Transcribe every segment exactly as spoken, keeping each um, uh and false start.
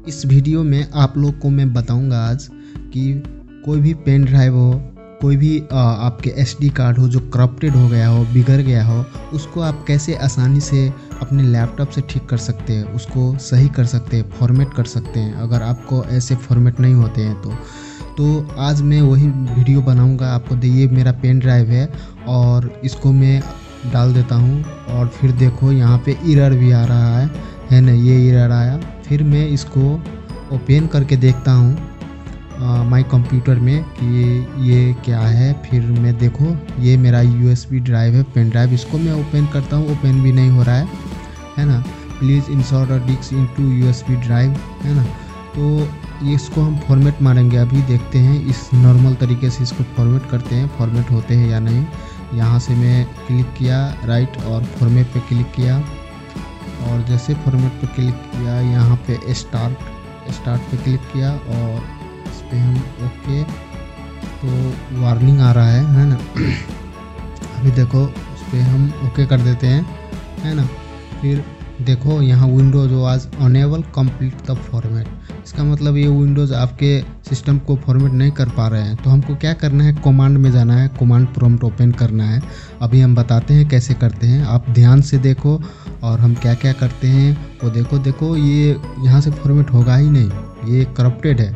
इस वीडियो में आप लोग को मैं बताऊंगा आज कि कोई भी पेन ड्राइव हो, कोई भी आ, आपके एसडी कार्ड हो जो करप्टेड हो गया हो, बिगड़ गया हो, उसको आप कैसे आसानी से अपने लैपटॉप से ठीक कर सकते हैं, उसको सही कर सकते हैं, फॉर्मेट कर सकते हैं। अगर आपको ऐसे फॉर्मेट नहीं होते हैं तो तो आज मैं वही वीडियो बनाऊंगा आपको। ये मेरा पेन ड्राइव है और इसको मैं डाल देता हूँ और फिर देखो यहाँ पे एरर भी आ रहा है है ना, ये एरर आया। फिर मैं इसको ओपन करके देखता हूँ माय कंप्यूटर में कि ये ये क्या है। फिर मैं देखो ये मेरा यूएसबी ड्राइव है, पेन ड्राइव। इसको मैं ओपन करता हूँ, ओपन भी नहीं हो रहा है है ना। Please insert a disk into USB drive है ना। तो ये इसको हम फॉर्मेट मारेंगे, अभी देखते हैं इस नॉर्मल तरीके से इसको फॉर्मेट करते हैं, फॉर्मेट होते हैं या नहीं। यहाँ से मैं क्लिक किया राइट और फॉर्मेट पे क्लिक किया और जैसे फॉर्मेट पे क्लिक किया यहाँ पे स्टार्ट स्टार्ट पे क्लिक किया और इस पर हम ओके, तो वार्निंग आ रहा है है ना। अभी देखो उस पर हम ओके कर देते हैं है ना। फिर देखो यहाँ Windows was unable complete the format. इसका मतलब ये विंडोज़ आपके सिस्टम को फॉर्मेट नहीं कर पा रहे हैं। तो हमको क्या करना है, कमांड में जाना है, कमांड प्रॉम्प्ट ओपन करना है। अभी हम बताते हैं कैसे करते हैं, आप ध्यान से देखो और हम क्या क्या करते हैं वो देखो। देखो ये यहाँ से फॉर्मेट होगा ही नहीं, ये करप्टेड है।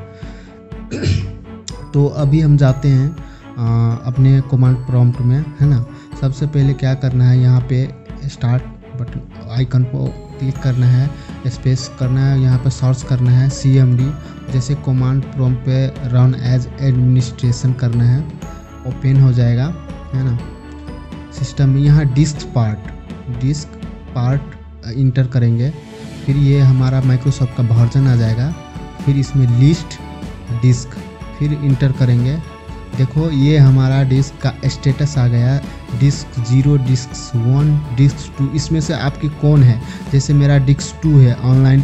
तो अभी हम जाते हैं आ, अपने कमांड प्रॉम्प्ट में है ना। सबसे पहले क्या करना है, यहाँ पे स्टार्ट बटन आइकन को क्लिक करना है, स्पेस करना है, यहाँ पे सर्च करना है सी एम डी। जैसे कमांड प्रॉम्प्ट पे रन एज एडमिनिस्ट्रेशन करना है, ओपन हो जाएगा है ना सिस्टम में। यहाँ disk part disk part enter करेंगे, फिर ये हमारा माइक्रोसॉफ्ट का वर्जन आ जाएगा। फिर इसमें लिस्ट डिस्क फिर इंटर करेंगे। देखो ये हमारा डिस्क का स्टेटस आ गया, disk zero, disk one, disk two. इसमें से आपकी कौन है, जैसे मेरा डिस्क टू है ऑनलाइन,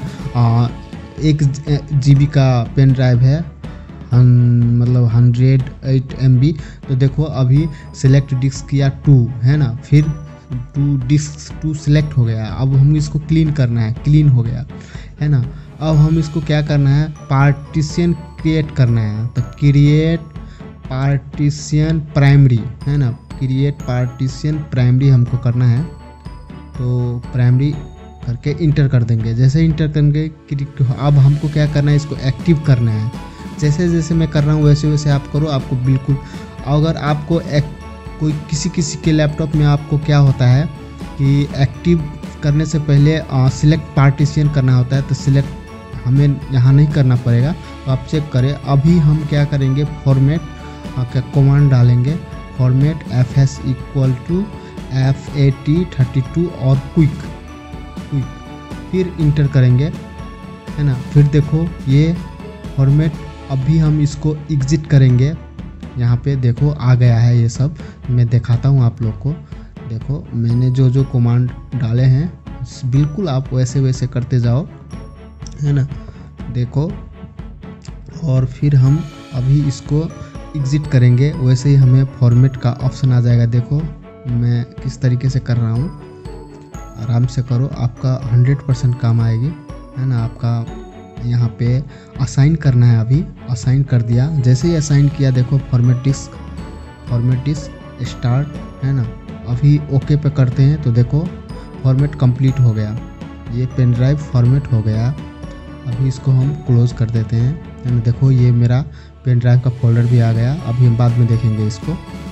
एक जीबी का पेन ड्राइव है, हन, मतलब हंड्रेड एट एम बी। तो देखो अभी सिलेक्ट डिस्क किया टू है ना, फिर टू डिस्क टू सिलेक्ट हो गया। अब हम इसको क्लीन करना है, क्लीन हो गया है ना। अब हम इसको क्या करना है, पार्टीशन क्रिएट करना है। तो क्रिएट पार्टीशन प्राइमरी है ना, क्रिएट पार्टीशन प्राइमरी हमको करना है। तो प्राइमरी करके इंटर कर देंगे। जैसे इंटर करेंगे अब हमको क्या करना है, इसको एक्टिव करना है। जैसे जैसे मैं कर रहा हूँ वैसे वैसे आप करो, आपको बिल्कुल। अगर आपको एक, कोई किसी किसी के लैपटॉप में आपको क्या होता है कि एक्टिव करने से पहले सिलेक्ट पार्टीशन करना होता है, तो सिलेक्ट हमें यहाँ नहीं करना पड़ेगा। तो आप चेक करें। अभी हम क्या करेंगे, फॉर्मेट का कमांड डालेंगे, format F S equal to F A T thirty two और क्विक क्विक फिर इंटर करेंगे है ना। फिर देखो ये फॉर्मेट, अभी हम इसको एग्जिट करेंगे। यहाँ पे देखो आ गया है ये सब, मैं दिखाता हूँ आप लोग को। देखो मैंने जो जो कमांड डाले हैं बिल्कुल आप वैसे वैसे करते जाओ है ना। देखो और फिर हम अभी इसको एग्जिट करेंगे, वैसे ही हमें फॉर्मेट का ऑप्शन आ जाएगा। देखो मैं किस तरीके से कर रहा हूँ, आराम से करो, आपका हंड्रेड परसेंट काम आएगी है ना। आपका यहाँ पे असाइन करना है, अभी असाइन कर दिया। जैसे ही असाइन किया देखो format disk format disk start है ना। अभी ओके पे करते हैं तो देखो फॉर्मेट कंप्लीट हो गया, ये पेन ड्राइव फॉर्मेट हो गया। अभी इसको हम क्लोज कर देते हैं है ना। देखो ये मेरा पेन ड्राइव का फोल्डर भी आ गया। अभी हम बाद में देखेंगे इसको,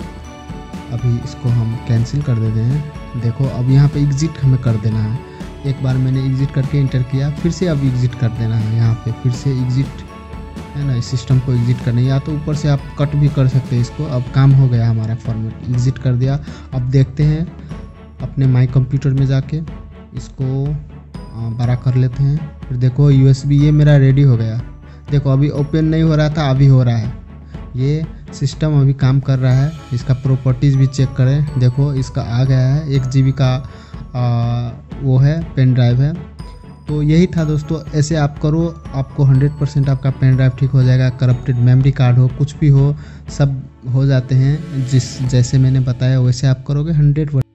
अभी इसको हम कैंसिल कर देते हैं। देखो अब यहाँ पे एग्जिट हमें कर देना है। एक बार मैंने एग्जिट करके इंटर किया, फिर से अब एग्जिट कर देना है। यहाँ पे फिर से एग्जिट है ना, इस सिस्टम को एग्जिट करना है। या तो ऊपर से आप कट भी कर सकते हैं इसको। अब काम हो गया हमारा, फॉर्मेट एग्जिट कर दिया। अब देखते हैं अपने माई कंप्यूटर में जाके इसको बड़ा कर लेते हैं। फिर देखो यूएसबी ये मेरा रेडी हो गया। देखो अभी ओपन नहीं हो रहा था, अभी हो रहा है। ये सिस्टम अभी काम कर रहा है। इसका प्रॉपर्टीज़ भी चेक करें। देखो इसका आ गया है, एक जीबी का आ, वो है पेन ड्राइव है। तो यही था दोस्तों, ऐसे आप करो, आपको हंड्रेड परसेंट आपका पेन ड्राइव ठीक हो जाएगा। करप्टेड मेमोरी कार्ड हो, कुछ भी हो, सब हो जाते हैं। जिस जैसे मैंने बताया वैसे आप करोगे हंड्रेड